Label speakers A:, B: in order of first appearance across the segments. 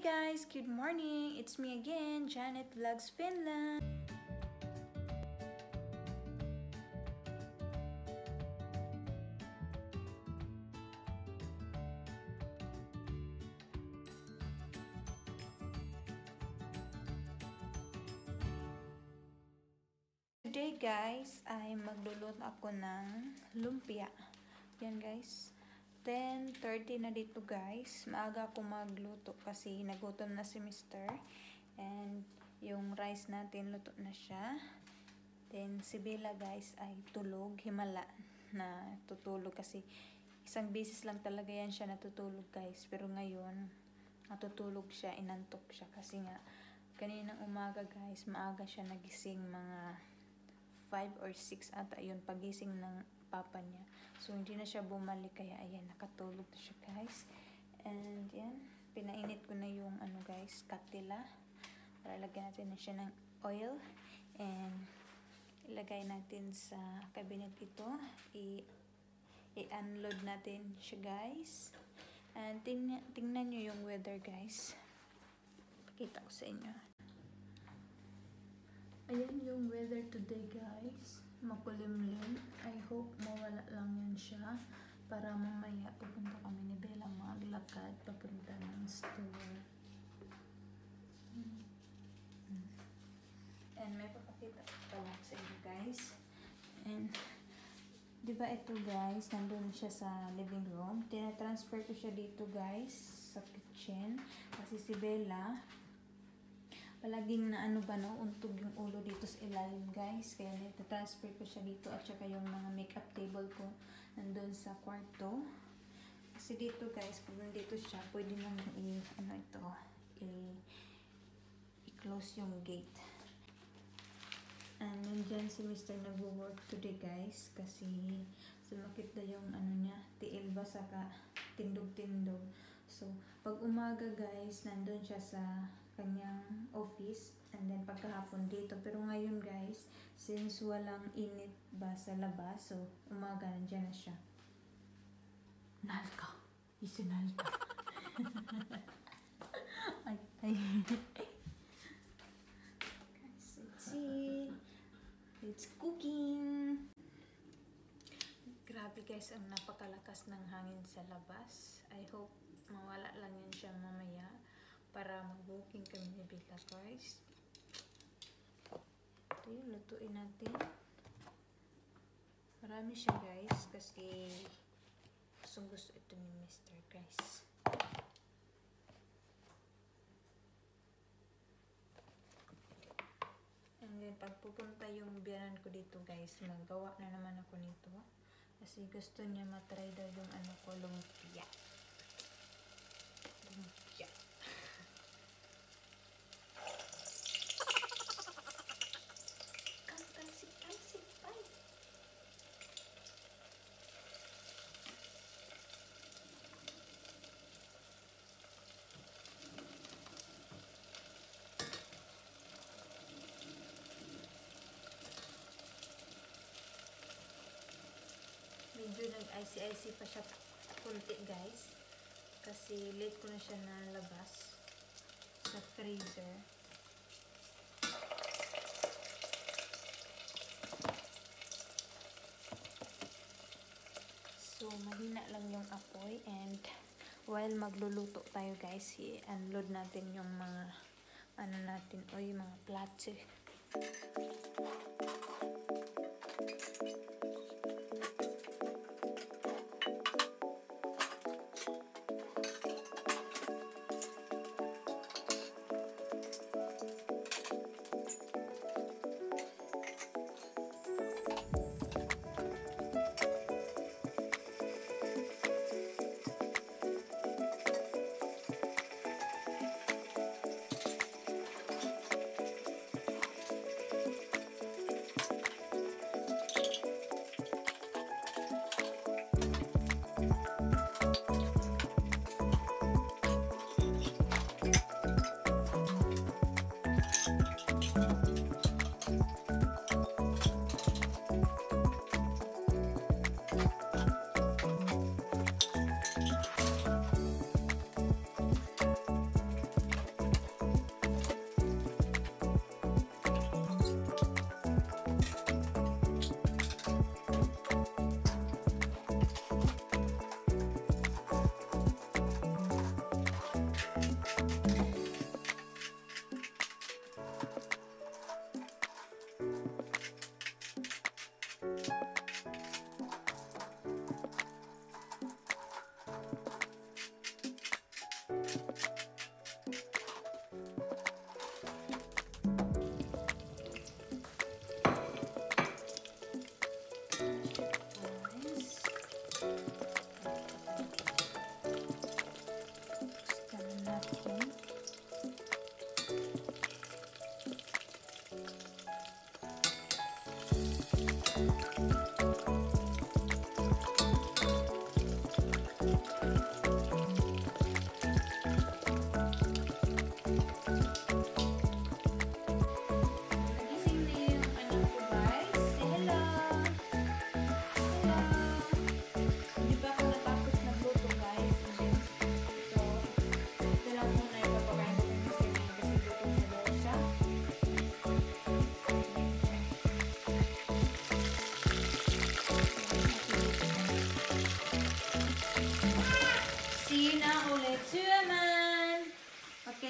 A: guys, good morning. It's me again, Janeth Vlogs Finland. Today guys, ay magluluto ako ng lumpia. Yan guys. 10:30 na dito guys. Maaga ako magluto kasi nagutom na si Mr. And yung rice natin luto na siya. Then si Bella guys ay tulog, himala na tutulog kasi isang beses lang talaga yan siya natutulog guys. Pero ngayon natutulog siya, inantok siya kasi nga kaninang umaga guys, maaga siya nagising, mga 5 or 6 ata yun pagising ng papa niya. So hindi na siya bumalik kaya ayan, nakatulog na siya guys. And yan, pinainit ko na yung ano guys, katila. Para lagyan natin na siya ng oil. And ilagay natin sa cabinet ito. I-unload natin siya guys. And tingnan nyo yung weather guys. Pakita ko sa inyo. Ayan yung weather today guys. Makulimlim. I hope mawala lang yan siya. Para mamaya pupunta kami ni Bella maglakad papunta ng store. And may papakita ko lang sa inyo guys. And diba ito guys, nandun siya sa living room. Tina-transfer ko siya dito guys sa kitchen. Kasi si Bella palaging na ano ba no, untog yung ulo dito sa ilalim guys. Kaya nita-transfer ko siya dito at saka yung mga makeup table ko nandun sa kwarto. Kasi dito guys, pag nandito siya, pwede naman i-close yung gate. And nandyan si Mr. nag-work today guys kasi sumakit na yung ano niya, tiil ba saka tindog-tindog. So, pag umaga guys, nandun siya sa kanyang office and then pagkahapon dito. Pero ngayon guys, since walang init ba sa labas, so umaga nandiyan na siya. Nalka. Isinalka. ay. Guys, let's see. It's cooking. Grabe guys, ang napakalakas ng hangin sa labas. I hope mawala lang yan siya mamaya para mag-booking kami ni Bella guys. Ito yung lutuin natin. Marami siya guys kasi gusto ito ni Mr. guys. And then pag pupunta yung biyanan ko dito guys, magawa na naman ako nito. Kasi gusto niya matry daw yung ano ko, lumpia. Lumpia. Medyo nag-icy-icy pa siya kunti guys. Kasi late ko na siya nalabas sa freezer. So, mahina lang yung apoy. And while magluluto tayo guys, i-unload natin yung mga ano natin, o yung mga plato.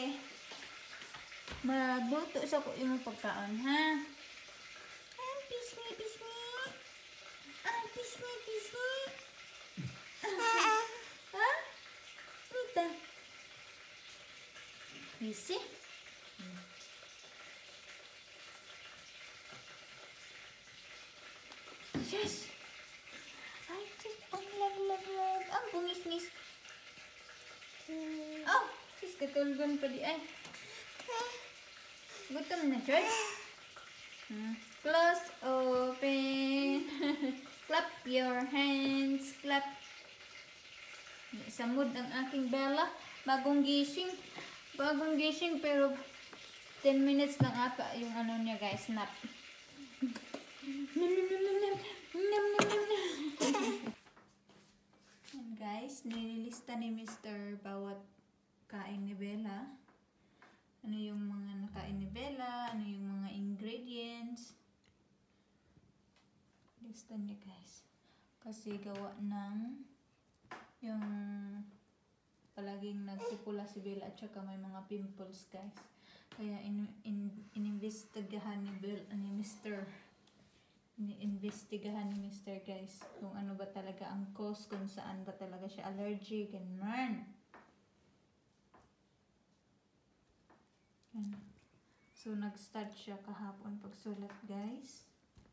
A: Magluto sa ko imong pagkaon, ha? Ay, pisngi, pisngi. Ay, pisngi, pisngi. Ha? Nita. Isi? Yes! Ay, ang lag. Ang bungis-ngis. Oh, sis, katulgon pa di ay. Gutom na, George? Close, open. Clap your hands. Clap. Sa mood ang aking Bella. Bagong gising pero 10 minutes lang ata yung ano niya guys, nap. And guys, nililista ni Mr. bawat kain ni Bella. Ano yung mga nakain ni Bella, ano yung mga ingredients. Lista niya guys. Kasi gawa ng yung palaging nagpupula si Bella at saka may mga pimples guys. Kaya inimbestigahan ni Bella, iniimbestigahan ni Mr. guys kung ano ba talaga ang cause, kung saan ba talaga siya allergic and man. So nag-start siya kahapon pagsulat guys.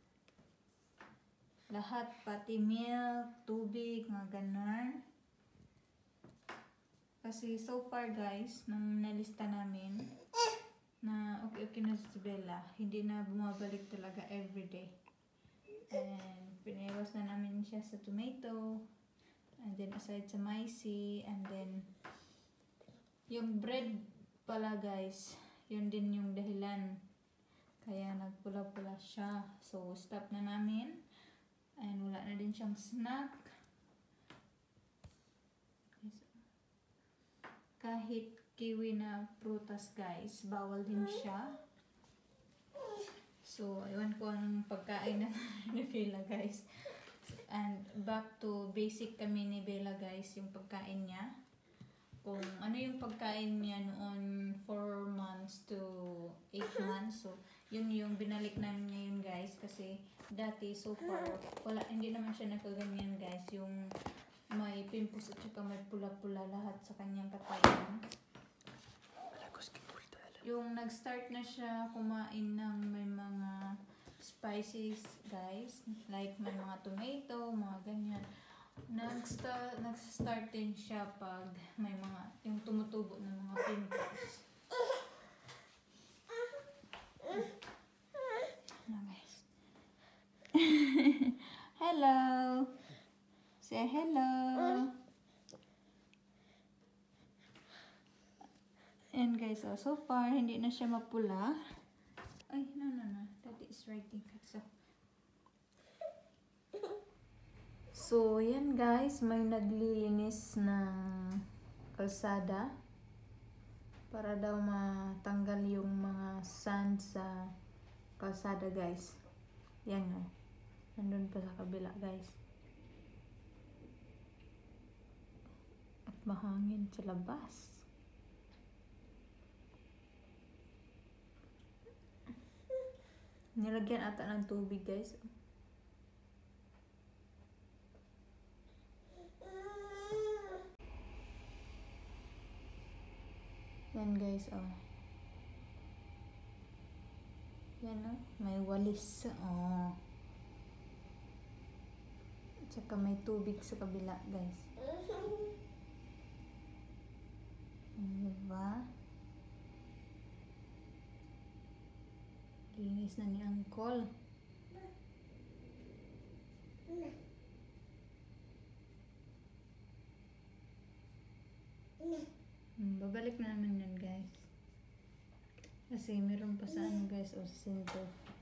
A: Lahat pati milk, tubig, mga ganun. Kasi so far guys, nung nalista namin na okay na si Bella, hindi na bumabalik talaga everyday. And piniwas na namin siya sa tomato, and then aside sa myci, and then yung bread pala guys, yun din yung dahilan kaya nagpula-pula siya. So stop na namin, and wala na din siyang snack. Kahit kiwi na prutas guys, bawal din siya. So, ewan ko anong pagkain na ni Bella guys. And back to basic kami ni Bella guys, yung pagkain niya. Kung ano yung pagkain niya noon 4 months to 8 months. So, yun yung binalik namin ngayon guys. Kasi dati so far, wala, hindi naman siya nakaganyan guys. Yung may pimples at saka may pula-pula lahat sa kanyang katawan. Yung nag-start na siya kumain ng may mga spices guys, like may mga tomato, mga ganyan. Nag-start din siya pag may mga yung tumutubo ng mga pimples. Ano guys? Hello. Say hello. And guys, so far hindi na siya mapula. Ay, no. Daddy is writing. So, yan guys, may naglilinis ng kalsada para daw matanggal yung mga sand sa kalsada guys. Yan o. Nandun pa sa kabila guys. At mahangin sa labas. Nilagyan ata ng tubig guys. Yan guys, oh. Yan oh, may walis, oh. At saka may tubig sa kabila guys. Diba? Linis na ni Uncle. Babalik na naman yan guys. Kasi meron pa sa ano guys, o sa center.